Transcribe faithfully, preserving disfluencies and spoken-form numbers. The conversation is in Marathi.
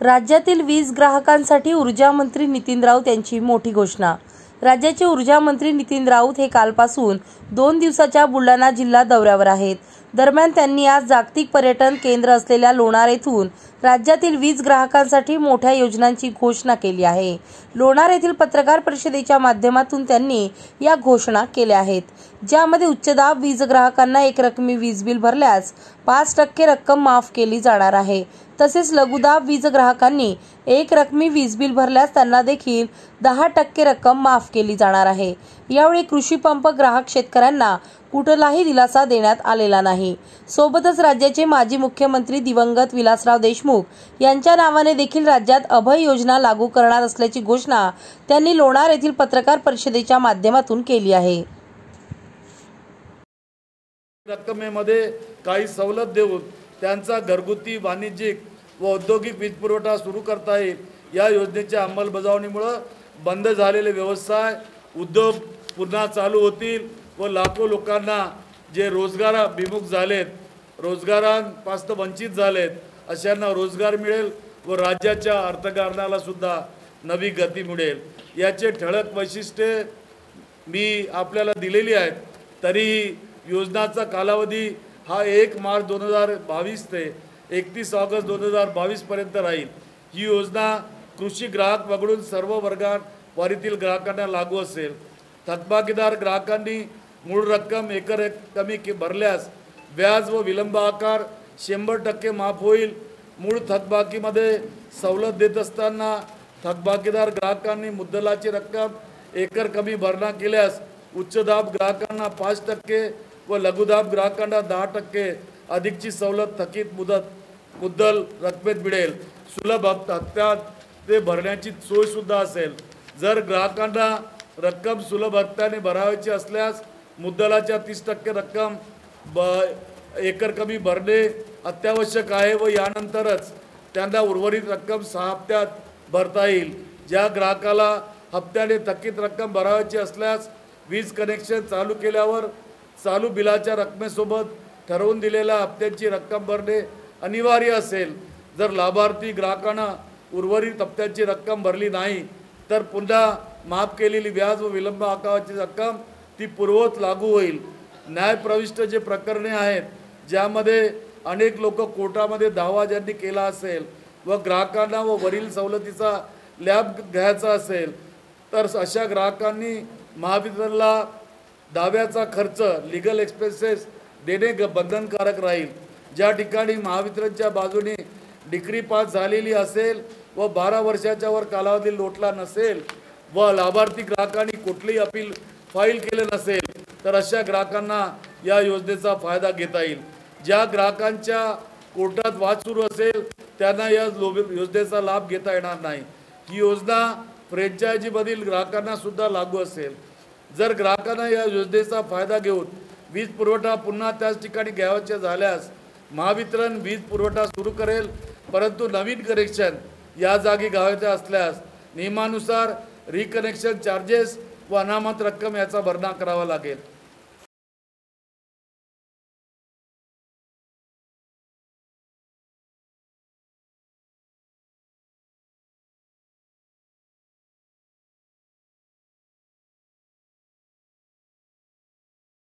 राज्यातील वीज ग्राहकांसाठी ऊर्जा मंत्री नितीन राऊत यांची मोठी घोषणा। राज्याचे ऊर्जा मंत्री नितीन राऊत हे कालपासून दोन दिवसाच्या बुलढाणा जिल्हा दौऱ्यावर आहेत। दरम्यान त्यांनी आज जागतिक पर्यटन केंद्र असलेल्या लोणार येथून राज्यातील वीज ग्राहकांसाठी मोठ्या योजनांची घोषणा केली आहे। लोणार येथील पत्रकार परिषदेच्या माध्यमातून त्यांनी या घोषणा केल्या आहेत, ज्यामध्ये उच्चदाब वीज ग्राहकांना एक रकमी वीज बिल भरल्यास पाच टक्के रक्कम माफ केली जाणार आहे। तसेच लघुदाब वीज ग्राहकांनी एक रकमी वीज बिल भरल्यास त्यांना देखील दहा टक्के रक्कम माफ केली जाणार आहे। यावेळी कृषी पंप ग्राहक शेतकऱ्यांना कुठलाही दिलासा देण्यात आलेला नाही। सोबतच राज्याचे माजी मुख्यमंत्री दिवंगत विलासराव देशमुख यांच्या नावाने देखील राज्यात अभय योजना लागू करणार असल्याची घोषणा त्यांनी लोणार येथील पत्रकार परिषदेच्या माध्यमातून केली आहे। रक्कमेमध्ये काही सवलत देऊन त्यांचा घरगुती, वाणिज्यिक व औद्योगिक वीज पुरवठा सुरू करता येईल। या योजनेच्या अंमलबजावणीमुळे बंद झालेले व्यवसाय, उद्योग पुन्हा चालू होतील व लाखो लोकांना जे रोजगाराभिमुख झालेत, रोजगारांपासून वंचित झालेत, अशांना रोजगार मिळेल व राज्याच्या अर्थकारणाला सुद्धा नवी गती मिळेल। याचे ठळक वैशिष्ट्ये मी आपल्याला दिलेली आहेत। तरीही योजनाचा कालावधी हा एक मार्च दोन हजार बावीस ते एकतीस ऑगस्ट दोन हजार बावीस पर्यंत राहील। ही योजना कृषी ग्राहक वगळून सर्व वर्गावारीतील ग्राहकांना लागू असेल। थकबाकीदार ग्राहकांनी मूळ रक्कम एकर कमी भरल्यास व्याज व विलंब आकार शंभर टक्के माफ होईल। मूळ थकबाकीमध्ये सवलत देत असताना थकबाकीदार ग्राहकांनी मुद्दलाची रक्कम एकर कमी भरणा केल्यास उच्च दाब ग्राहकांना पाच टक्के व लघुदाब ग्राहकांना दहा टक्के अधिकची सवलत थकीत मुदत मुद्दल रकमेत मिळेल। सुलभ हप्त्यात ते भरण्याची सोय सुद्धा असेल। जर ग्राहकांना रक्कम सुलभ हप्त्याने भरावयाची असल्यास मुद्दलाच्या तीस टक्के रक्कम ब एकर कमी भरणे अत्यावश्यक आहे व यानंतरच त्यांना उर्वरित रक्कम सहा हप्त्यात भरता येईल। ज्या ग्राहकाला हप्त्याने थकीत रक्कम भरावयाची असल्यास वीज कनेक्शन चालू केल्यावर चालू बिलाच्या रकमेसोबत ठरवून दिलेल्या हप्त्याची रक्कम भरणे अनिवार्य असेल। जर लाभार्थी ग्राहकांना उर्वरित हप्त्याची रक्कम भरली नाही तर पुन्हा माफ केलेली व्याज व विलंब आकाराची रक्कम ती पूर्ववत लागू होईल। न्यायप्रविष्ट जे प्रकरणे आहेत, ज्यामध्ये अनेक लोक कोर्टामध्ये दावा ज्यांनी केला असेल व ग्राहकांना व वरील सवलतीचा लाभ घ्यायचा असेल, तर अशा ग्राहकांनी महावितरणला दाव्याचा खर्च लीगल एक्सपेन्सेस देणे बंधनकारक राहील। ज्या ठिकाणी महावितरणच्या बाजूने डिक्री पास झालेली असेल व बारा वर्षाच्या वर कालावधी लोटला नसेल व लाभार्थी ग्राहकांनी कुठलीही अपील फाईल केले नसेल तर अशा ग्राहकांना या योजनेचा फायदा घेता येईल। ज्या ग्राहकांच्या कोर्टात वाद सुरू असेल त्यांना या योजनेचा लाभ घेता येणार नाही। ही योजना फ्रँचायझीमधील ग्राहकांना सुद्धा लागू असेल। जर ग्राहकांना या योजनेचा फायदा घेऊन वीज पुरवठा पुन्हा त्याच ठिकाणी घ्यायचे झाल्यास महावितरण वीज पुरवठा सुरू करेल, परंतु नवीन कनेक्शन या जागी घ्यायचे असल्यास नियमानुसार रिकनेक्शन चार्जेस व अनामत रक्कम याचा भरणा करावा लागेल।